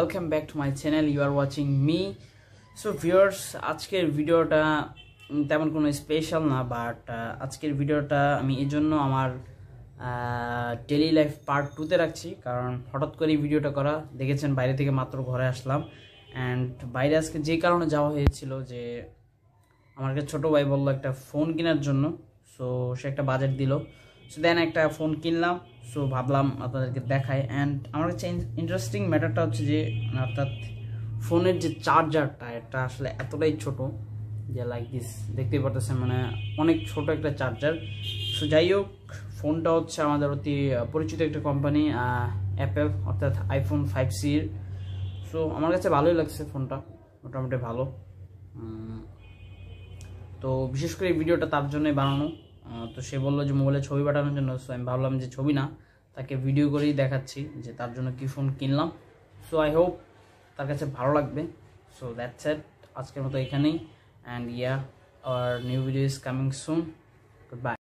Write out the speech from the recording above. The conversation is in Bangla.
welcome back to my channel. You are watching me. So viewers, আজকের ভিডিওটা তেমন কোনো স্পেশাল না, বাট আজকের ভিডিওটা আমি এজন্য আমার ডেইলি লাইফ পার্ট 2 তে রাখছি, কারণ হঠাৎ করে ভিডিওটা করা দেখেছেন, বাইরে থেকে মাত্র ঘরে আসলাম। অ্যান্ড বাইরে আজকে যে কারণে যাওয়া হয়েছিল যে আমার একটা ছোটো ভাই বললো একটা ফোন কেনার জন্য, সো সে একটা বাজেট দিল, সো দেন একটা ফোন কিনলাম। সো ভাবলাম আপনাদেরকে দেখাই। অ্যান্ড আমার কাছে ইন্টারেস্টিং ম্যাটারটা হচ্ছে যে অর্থাৎ ফোনের যে চার্জারটা, এটা আসলে এতটাই ছোট যে লাইক দিস দেখতেই পারতেছেন, মানে অনেক ছোট একটা চার্জার। সো যাই হোক, ফোনটা হচ্ছে আমাদের অতি পরিচিত একটা কোম্পানি অ্যাপেল, অর্থাৎ আইফোন 5C। সো আমার কাছে ভালোই লাগছে ফোনটা, মোটামুটি ভালো। তো বিশেষ করে এই ভিডিওটা তার জন্যই বানানো। তো সে বললো যে মোবাইলে ছবি পাঠানোর জন্য। সো আমি ভাবলাম যে ছবি না, তাকে ভিডিও করেই দেখাচ্ছি যে তার জন্য কী ফোন কিনলাম। সো আই হোপ তার কাছে ভালো লাগবে। সো দ্যাটস ইট, আজকের মতো এখানেই। And our new video is coming soon. Good by.